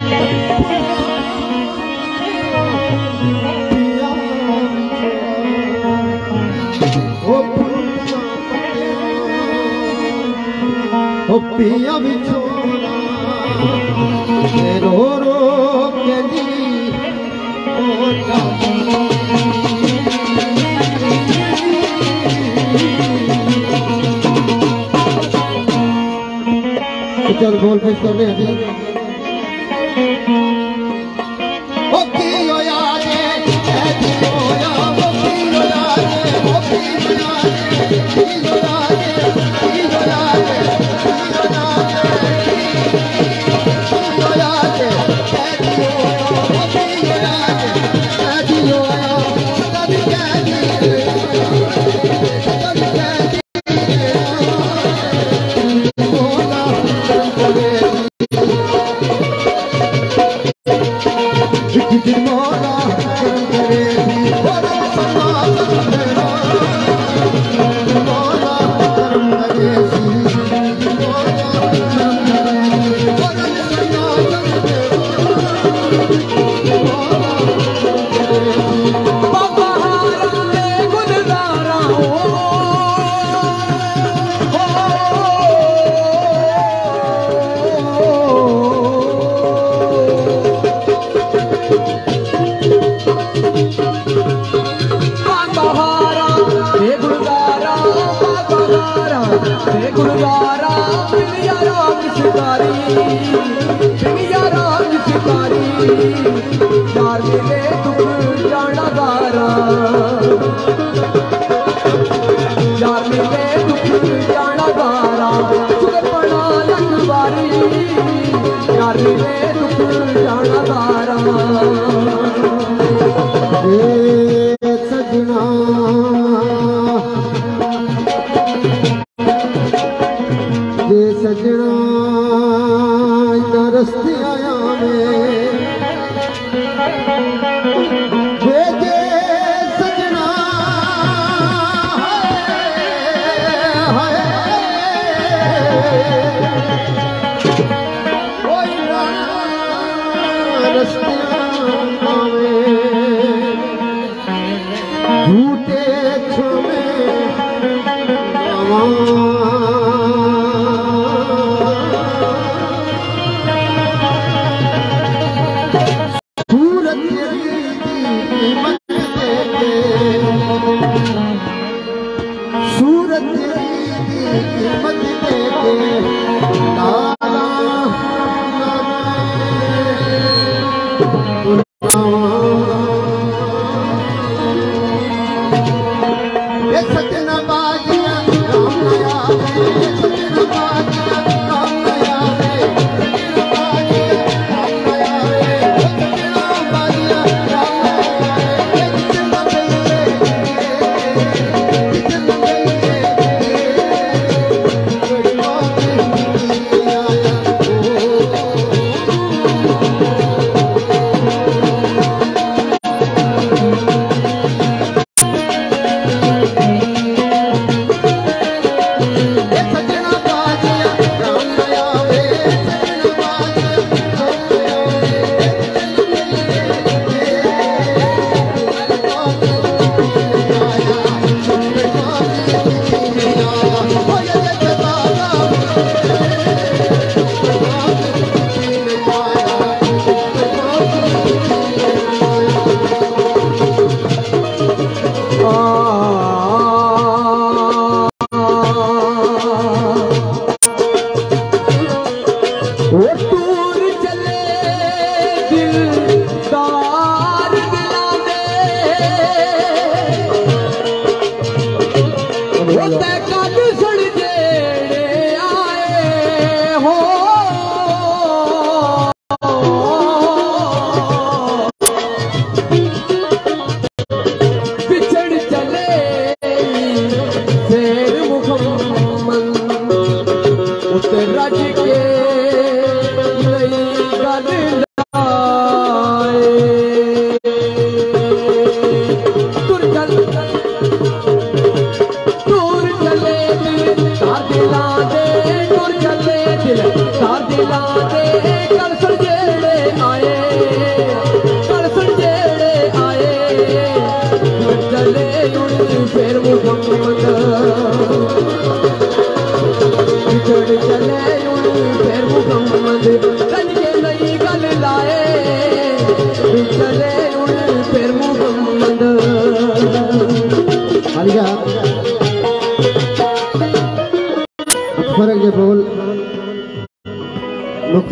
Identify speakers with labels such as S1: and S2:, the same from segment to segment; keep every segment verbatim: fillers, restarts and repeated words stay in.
S1: पिया बिछोना रो रो के दी चल बोल पेश कर ले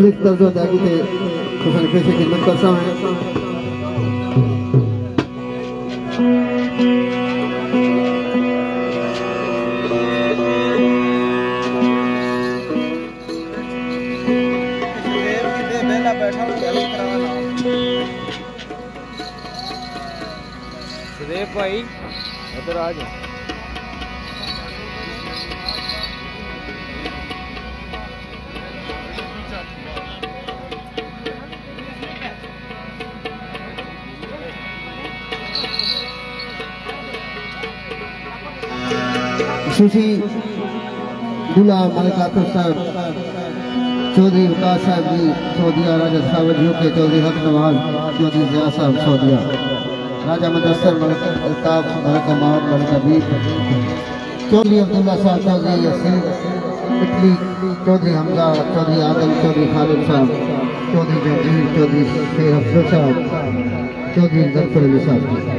S1: मजलिस तर्ज अदायगी थे खुशन पेश खिदमत करता है।
S2: सुदेव भाई इधर आ जाओ।
S1: सुशी दूल्हा मलिका साहब चौधरी विकास साहब जी सऊदिया, राजा सावजियों के चौधरी हक नवाज चौधरी जिया साहब सऊदिया, राजा मुदस्सर मलिक अल्ताफ मलिक मार मलिक हबीब चौधरी अब्दुल्ला साहब चौधरी यसीर इटली चौधरी हमजा चौधरी आदम चौधरी खालिद साहब चौधरी जंजीर चौधरी शेर अफजल साहब चौधरी जफर अली साहब।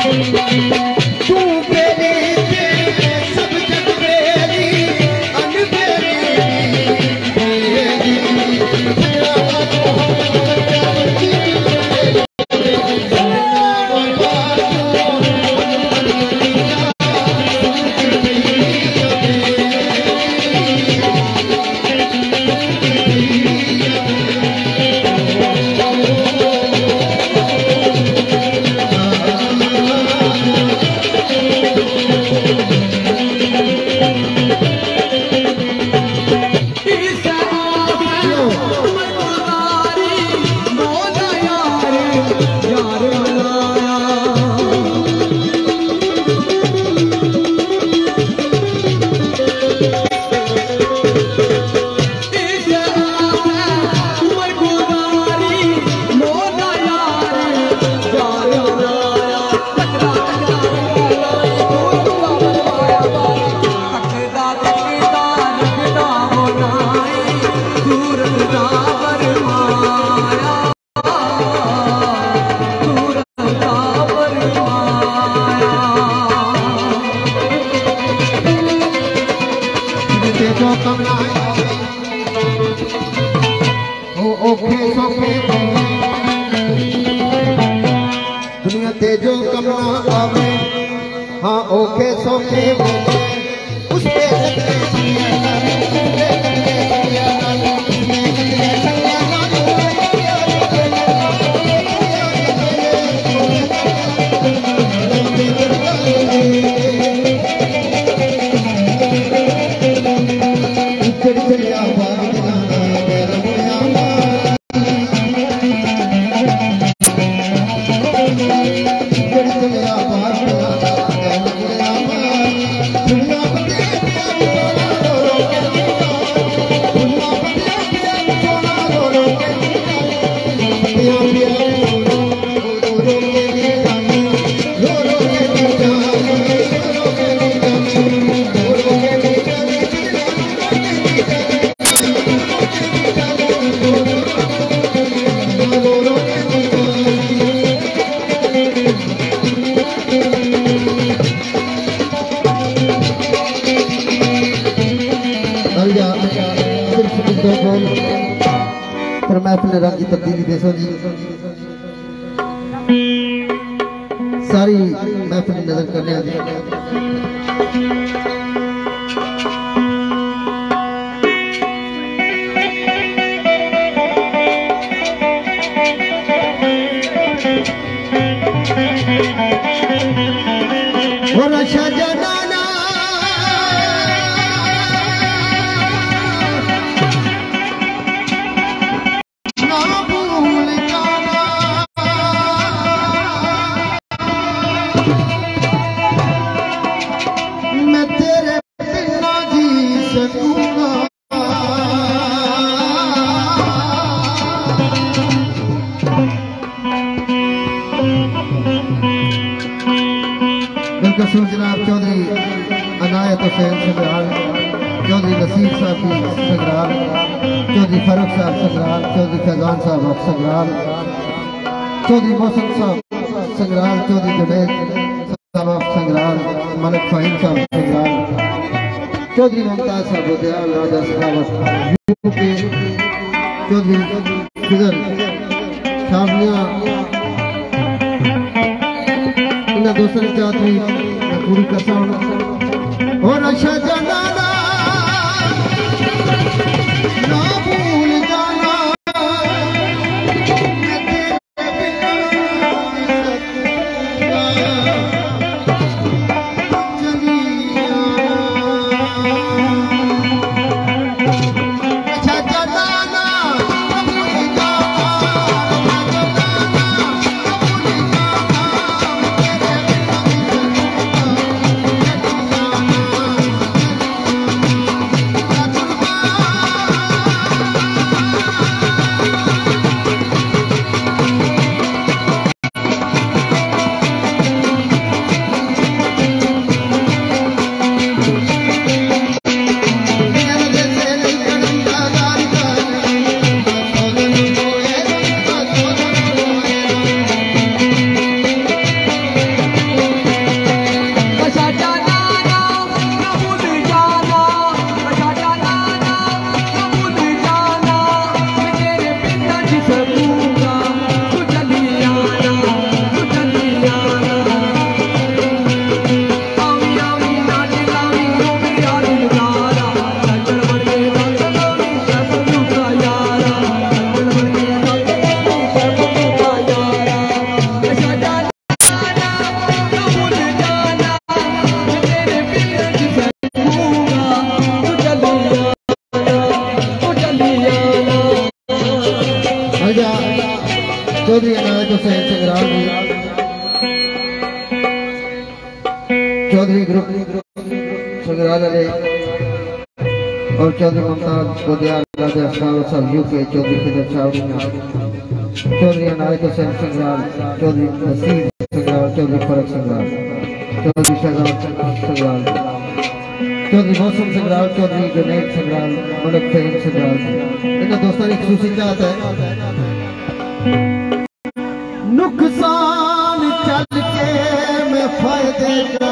S1: दुनिया ते जो कमना आवे हाँ ओके सोके उस पे फिर मैं अपने रंग की तब्दीली देसो जी सारी महफिल नजर करने आ जनाब चौधरी अनायत हुसैन संग्राल, चौधरी नसीर साहब की संग्राल, चौधरी फारूक साहब संग्राल, चौधरी फैजान साहब संग्राल, चौधरी मोहसिन साहब संग्राल, चौधरी जुनैद साहब संग्राल, मलिक फाहिम साहब संग्राल, चौधरी मुमताज साहब बुधियाल राजा सखावत, चौधरी फिजर शामिया दूसरे चौधरी पूरी कसम और अच्छा जाना ना भूल जाना चौधरी ग्रुप संग्रहालय और चौधरी ममताज गोदियार राजा साहब यूके चौधरी खिदर चावड़ी चौधरी अनायत हुसैन संग्राल चौधरी नसीर संग्राल चौधरी फरक संग्राल चौधरी शहजाद संग्राल चौधरी मौसम संग्राल चौधरी जुनैद संग्राल मलिक फहीम संग्राल इन दोस्तों की खुशी चाहता है नुकसान चल के मैं फायदे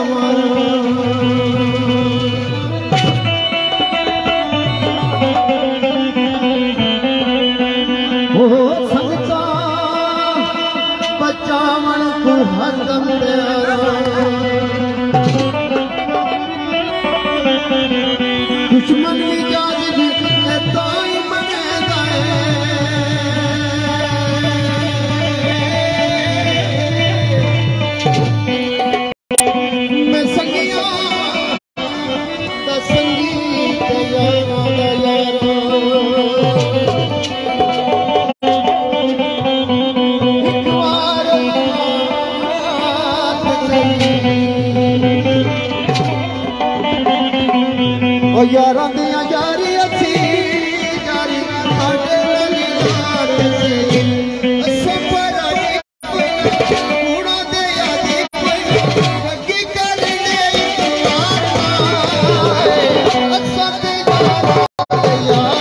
S1: दुश्मन भी जाज ताई मने मैं संगिया दा संगीत यारा यारा एक बार ओ यारा दिया यारी अच्छी यारी आगे लगी यार से सफर पूरा दे यादी की कर ले अच्छा ते यार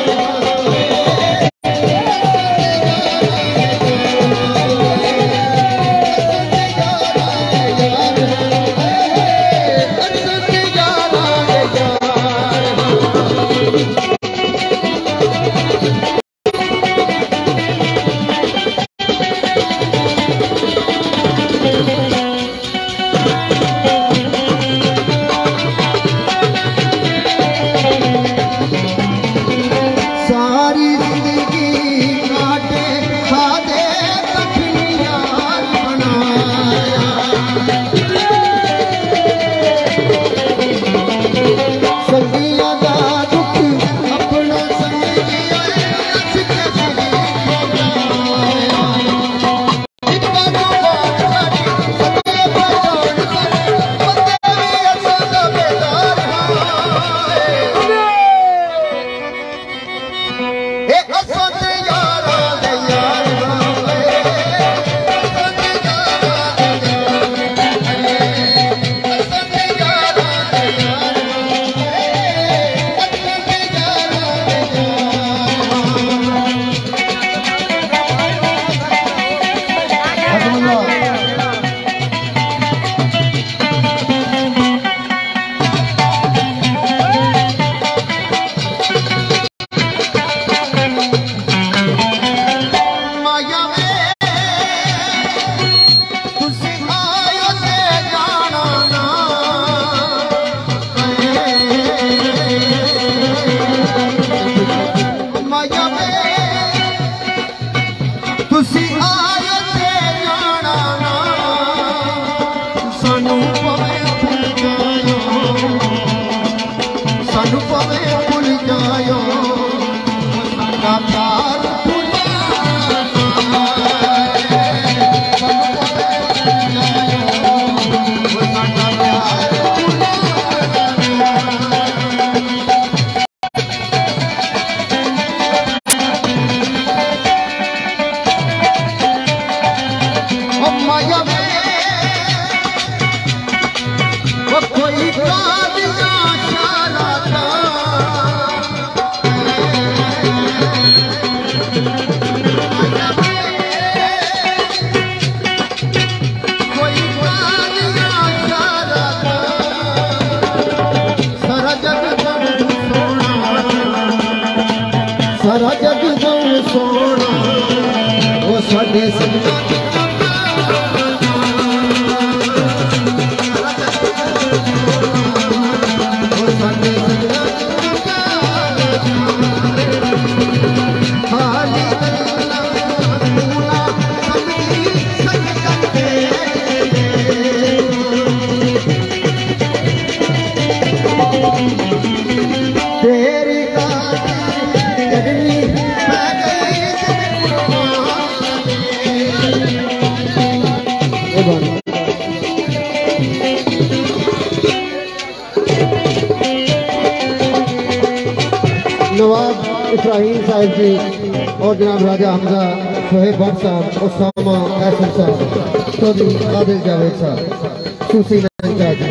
S1: इब्राहिम साहब जी और जनाब राजा हमजा सोहेब भट्ट साहब उसामा ऐसन साहब चौधरी आदिल जावेद साहब सुसी नंदा जी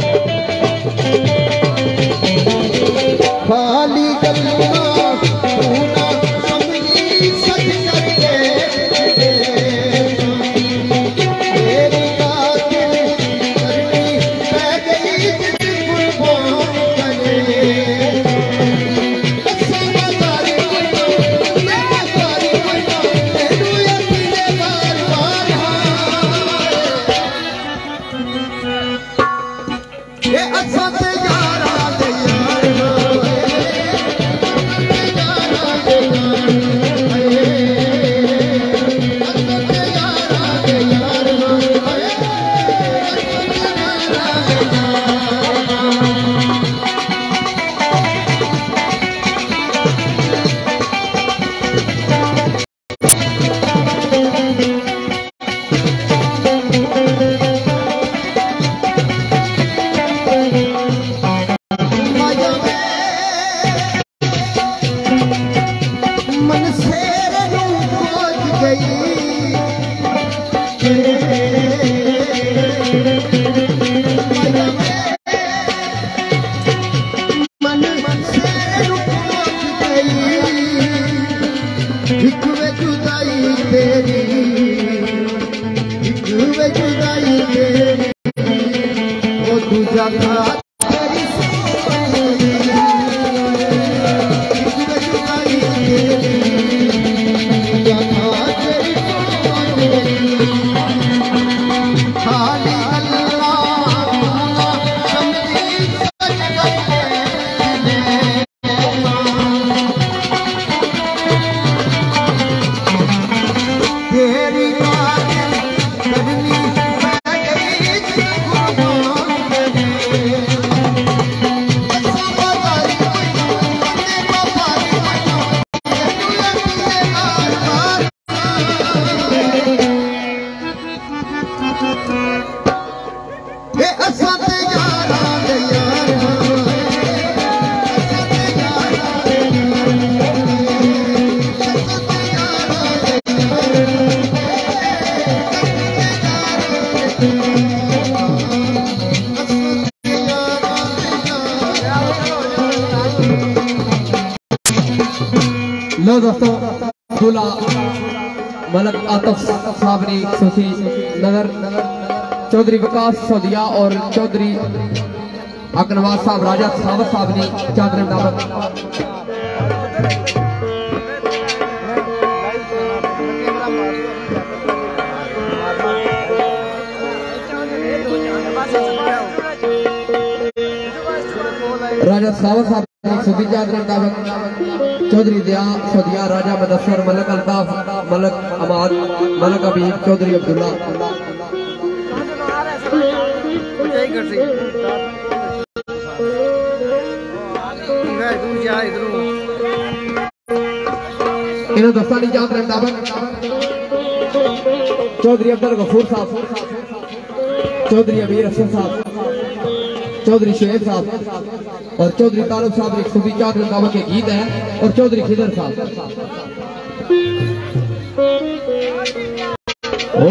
S1: खाली गल्ला पूना समझी सच करके तेरी कातिल करनी रह गई जिस कुर्बान करे समादारी बनो समादारी बनो तेरू यकीने बार बार ये अच्छा ते यारा दे
S3: दोस्तों दूल्हा मलक आतफ साबरी सुसी नगर चौधरी विकास सौदिया और चौधरी अकनवाज साहब राजा सावत साबरी चादर दावत राजा सावत साहब सुधी चादर दावत चौधरी दया सौदिया राजा मदसर मलक अल्ताफ मलक अमाद मलक अबीब चौधरी अब्दुल्ला इन्होंने दोस्तानी चादर दावत चौधरी अब्दुल गफूर साहब चौधरी अमीर अफसर साहब चौधरी शेख साहब और चौधरी तारुफ साहब एक सूफी चादर दावत के गीत हैं और चौधरी खिदर साहब ओ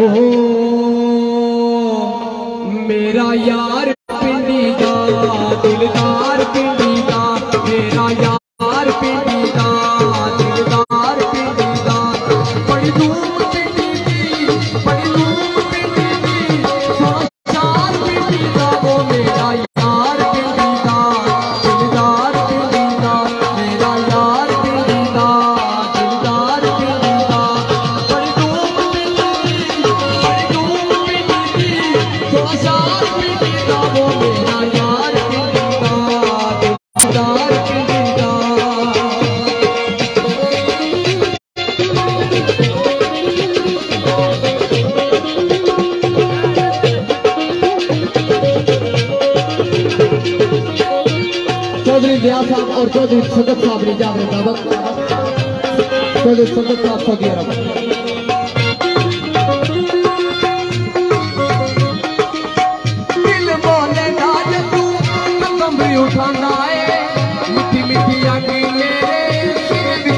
S3: मेरा यार पिंडी का दिलदार पिंडी का मेरा यार पिंडी का दिलदार पिंडी का बड़ी धूम पिंडी की बड़ी धूम पिंडी की चार पिंडी का वो मेरा और चौधरी सदत साहब ने जाकर दावत चौधरी सदत साहब सऊदी अरब दिल बोले राज तू कमरी उठाना है मिठी मिठी आगे मेरे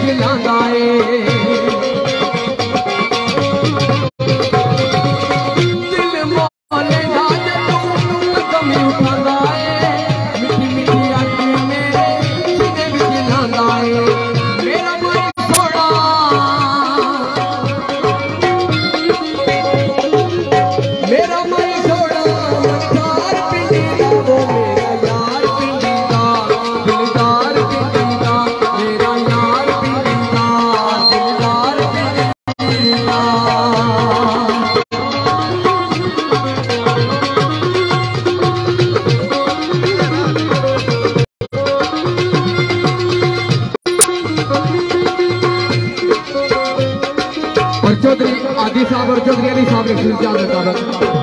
S3: साहब और चौधरी अली साहब ने फिर